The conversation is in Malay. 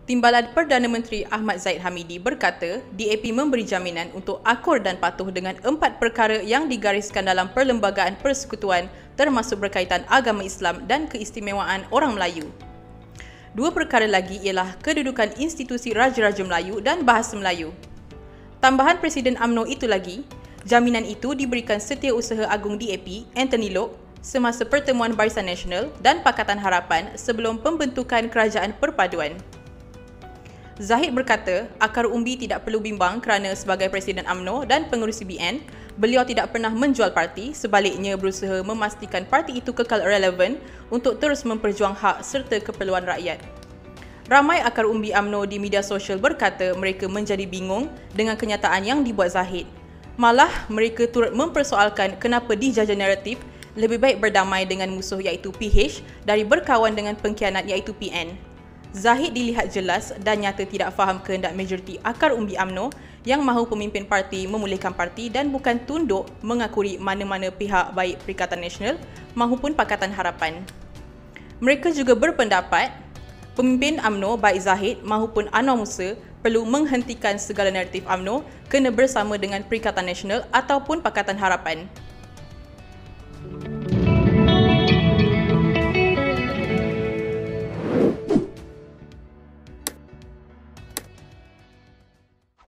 Timbalan Perdana Menteri Ahmad Zahid Hamidi berkata, DAP memberi jaminan untuk akur dan patuh dengan 4 perkara yang digariskan dalam Perlembagaan Persekutuan termasuk berkaitan agama Islam dan keistimewaan orang Melayu. 2 perkara lagi ialah kedudukan institusi Raja-Raja Melayu dan Bahasa Melayu. Tambahan Presiden UMNO itu lagi, jaminan itu diberikan Setiausaha Agung DAP, Anthony Loke, semasa pertemuan Barisan Nasional dan Pakatan Harapan sebelum pembentukan Kerajaan Perpaduan. Zahid berkata, akar umbi tidak perlu bimbang kerana sebagai Presiden UMNO dan pengerusi BN, beliau tidak pernah menjual parti, sebaliknya berusaha memastikan parti itu kekal relevan untuk terus memperjuang hak serta keperluan rakyat. Ramai akar umbi UMNO di media sosial berkata mereka menjadi bingung dengan kenyataan yang dibuat Zahid. Malah, mereka turut mempersoalkan kenapa dijajah naratif lebih baik berdamai dengan musuh iaitu PH dari berkawan dengan pengkhianat iaitu PN. Zahid dilihat jelas dan nyata tidak faham kehendak majoriti akar umbi UMNO yang mahu pemimpin parti memulihkan parti dan bukan tunduk mengakui mana-mana pihak baik Perikatan Nasional maupun Pakatan Harapan. Mereka juga berpendapat pemimpin UMNO baik Zahid maupun Anwar Musa perlu menghentikan segala naratif UMNO kena bersama dengan Perikatan Nasional ataupun Pakatan Harapan.